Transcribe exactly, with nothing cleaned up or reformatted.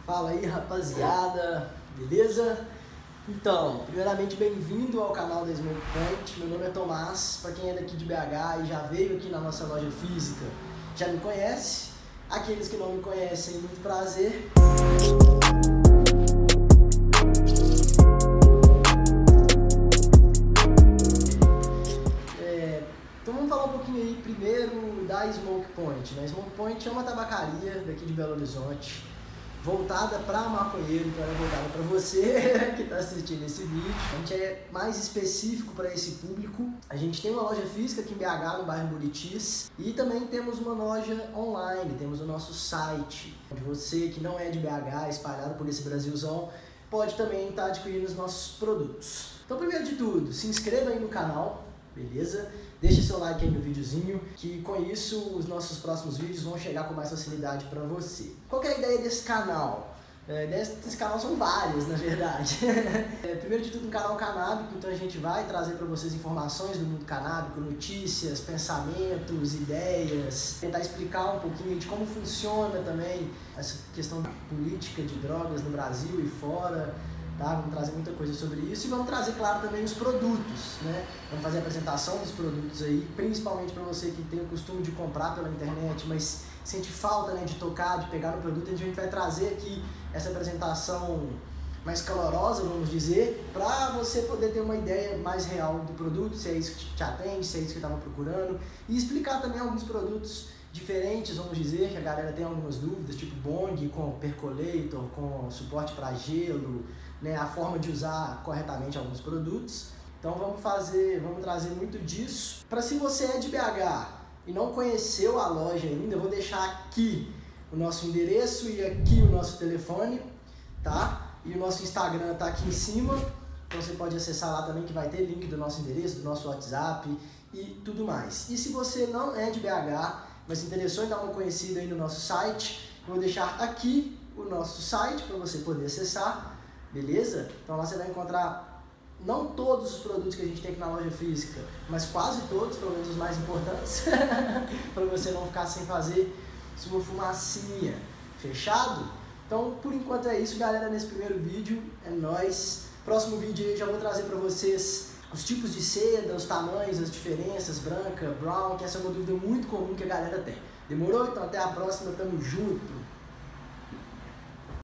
Fala aí, rapaziada, beleza? Então, primeiramente bem-vindo ao canal da Smoke Point. Meu nome é Tomás, para quem é daqui de B H e já veio aqui na nossa loja física, já me conhece. Aqueles que não me conhecem, muito prazer. É, então vamos falar um pouquinho aí primeiro da Smoke Point, né? Smoke Point é uma tabacaria daqui de Belo Horizonte, voltada para maconheiro, então é voltada para você que está assistindo esse vídeo. A gente é mais específico para esse público. A gente tem uma loja física aqui em B H, no bairro Buritis, e também temos uma loja online, temos o nosso site, onde você que não é de B H, espalhado por esse Brasilzão, pode também estar adquirindo os nossos produtos. Então, primeiro de tudo, se inscreva aí no canal, beleza? Deixe seu like aí no videozinho, que com isso os nossos próximos vídeos vão chegar com mais facilidade para você. Qual que é a ideia desse canal? A ideia desse canal são várias, na verdade. É, primeiro de tudo, um canal canábico, então a gente vai trazer para vocês informações do mundo canábico, notícias, pensamentos, ideias, tentar explicar um pouquinho de como funciona também essa questão política de drogas no Brasil e fora. Tá? Vamos trazer muita coisa sobre isso e vamos trazer, claro, também os produtos, né? Vamos fazer a apresentação dos produtos aí, principalmente para você que tem o costume de comprar pela internet, mas sente falta, né, de tocar, de pegar no produto. A gente vai trazer aqui essa apresentação mais calorosa, vamos dizer, para você poder ter uma ideia mais real do produto, se é isso que te atende, se é isso que estava procurando, e explicar também alguns produtos diferentes, vamos dizer, que a galera tem algumas dúvidas, tipo bong com percolator, com suporte para gelo, né, a forma de usar corretamente alguns produtos. Então vamos fazer, vamos trazer muito disso. Para se você é de B H e não conheceu a loja ainda, eu vou deixar aqui o nosso endereço e aqui o nosso telefone, tá? E o nosso Instagram tá aqui em cima, então você pode acessar lá também, que vai ter link do nosso endereço, do nosso WhatsApp e tudo mais. E se você não é de B H, mas se interessou em dar uma conhecida aí no nosso site, eu vou deixar aqui o nosso site para você poder acessar, beleza? Então lá você vai encontrar não todos os produtos que a gente tem aqui na loja física, mas quase todos, pelo menos os mais importantes, para você não ficar sem fazer sua fumacinha, fechado? Então por enquanto é isso, galera, nesse primeiro vídeo, é nóis. Próximo vídeo aí eu já vou trazer para vocês os tipos de seda, os tamanhos, as diferenças, branca, brown, que essa é uma dúvida muito comum que a galera tem. Demorou? Então até a próxima, tamo junto!